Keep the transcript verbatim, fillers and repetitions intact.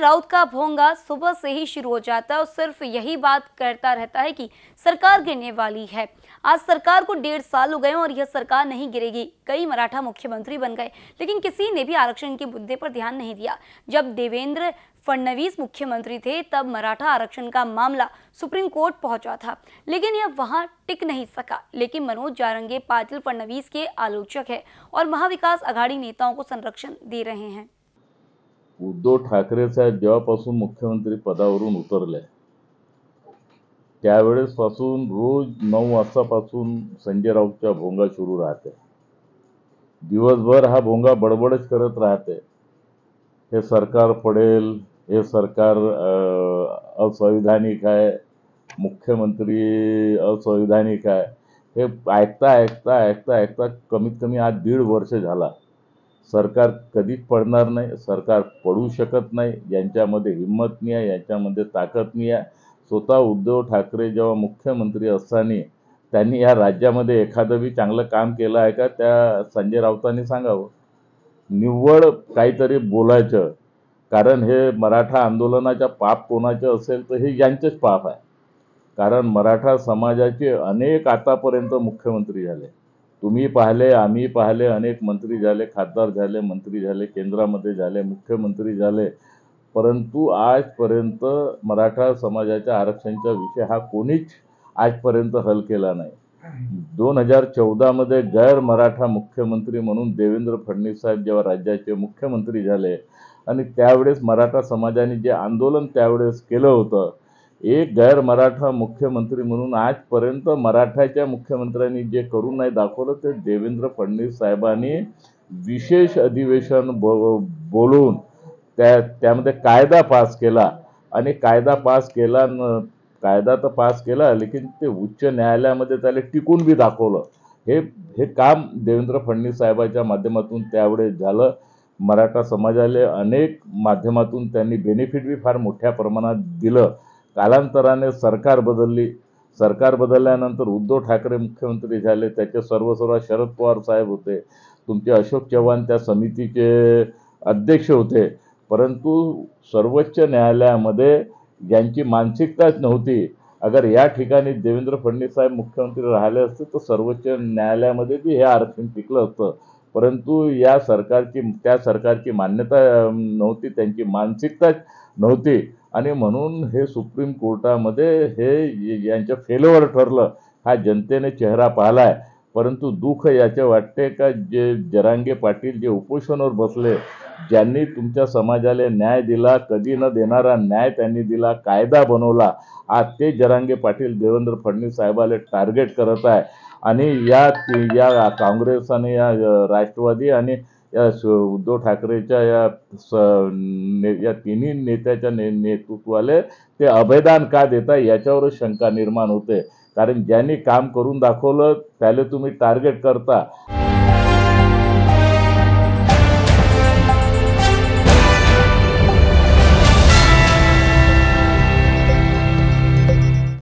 राउत का भोंगा सुबह से ही शुरू हो जाता है और सिर्फ यही बात करता रहता है कि सरकार गिरने वाली है। आज सरकार को डेढ़ साल हो गए और यह सरकार नहीं गिरेगी। कई मराठा मुख्यमंत्री बन गए, लेकिन किसी ने भी आरक्षण के मुद्दे पर ध्यान नहीं दिया। जब देवेंद्र फडणवीस मुख्यमंत्री थे तब मराठा आरक्षण का मामला सुप्रीम कोर्ट पहुंचा था, लेकिन यह वहां टिक नहीं सका। लेकिन मनोज जारंगे पाटील फडणवीस के आलोचक है और महाविकास आघाडी नेताओं को संरक्षण दे रहे हैं। उद्धव ठाकरे साहेब जेव्हापासून मुख्यमंत्री पदावरून उतरले त्यावेळेस पासून रोज नऊ वाजतापासून संजय राऊतचा भोंगा सुरू राहते। दिवसभर हा भोंगा बडबडच करत राहते। हे सरकार पडेल, हे सरकार असंवैधानिक आहे, मुख्यमंत्री असंवैधानिक आहे। हे ऐकता ऐकता ऐकता ऐकता कमीत कमी आज दीड वर्ष झाला। सरकार कधीच पडणार नाही, सरकार पडू शकत नाही, यांच्यामध्ये हिम्मत नाही आहे, यांच्यामध्ये ताकद नाही आहे। स्वतः उद्धव ठाकरे जेव्हा मुख्यमंत्री असताना त्यांनी या राज्यामध्ये एखादं बी चांगलं काम केलं आहे का त्या संजय राऊतांनी सांगावं। निव्वळ काहीतरी बोलायचं, कारण हे मराठा आंदोलनाच्या पाप कोणाचे असेल तर हे यांचेच पाप आहे। कारण मराठा समाजाचे अनेक आतापर्यंत मुख्यमंत्री झाले, तुम्ही पाहिले, आम्ही पाहिले, अनेक मंत्री झाले, खासदार झाले, मंत्री झाले, केंद्रामध्ये झाले, मुख्यमंत्री झाले, परंतु आजपर्यंत मराठा समाजाच्या आरक्षणाचा विषय हा कोणीच आजपर्यंत हल केला नाही। दोन हजार चौदा मध्ये गैर मराठा मुख्यमंत्री म्हणून देवेंद्र फडणवीस साहेब जेव्हा राज्याचे मुख्यमंत्री झाले आणि त्यावेळेस मराठा समाजाने जे आंदोलन त्यावेळेस केलं होतं, एक गैर मराठा मुख्यमंत्री म्हणून आजपर्यंत मराठाच्या मुख्यमंत्र्यांनी जे करून नाही दाखवलं ते देवेंद्र फडणवीस साहेबांनी विशेष अधिवेशन बोलून त्या त्यामध्ये कायदा पास केला आणि कायदा पास केला कायदा तर पास केला, लेकिन ते उच्च न्यायालयामध्ये त्याला टिकून बी दाखवलं। हे हे काम देवेंद्र फडणवीस साहेबांच्या माध्यमातून त्यावेळेस झालं। मराठा समाजाला अनेक माध्यमातून त्यांनी बेनिफिट बी फार मोठ्या प्रमाणात दिलं। कालांतराने सरकार बदलली, सरकार बदलल्यानंतर उद्धव ठाकरे मुख्यमंत्री झाले, त्याचे सर्व सर्व शरद पवार साहेब होते, तुमचे अशोक चव्हाण त्या समितीचे अध्यक्ष होते, परंतु सर्वोच्च न्यायालयामध्ये यांची मानसिकताच नव्हती। अगर या ठिकाणी देवेंद्र फडणवीस साहेब मुख्यमंत्री राहिले असते तर सर्वोच्च न्यायालयामध्ये बी हे आरक्षण टिकलं असतं, परंतु या सरकारची त्या सरकारची मान्यता नव्हती, त्यांची मानसिकताच नव्हती आणि म्हणून हे सुप्रीम कोर्टामध्ये हे यांच्या फेलवर ठरलं। हा जनतेने चेहरा पाहिलाय, परंतु दुःख याचे वाटते का जे जरांगे पाटील जे उपोषणावर बसले, ज्यांनी तुमच्या समाजाला न्याय दिला, कधी न देणारा न्याय त्यांनी दिला, कायदा बनवला, आज ते जरांगे पाटील देवेंद्र फडणवीस साहेबाला टार्गेट करत आहे आणि या या काँग्रेस आणि या राष्ट्रवादी आणि या उद्धव ठाकरेच्या या या तिन्ही नेत्याच्या नेतृत्वाले ते अभयदान का देता याच्यावरच शंका निर्माण होते। कारण ज्यांनी काम करून दाखवलं त्याला तुम्ही टार्गेट करता।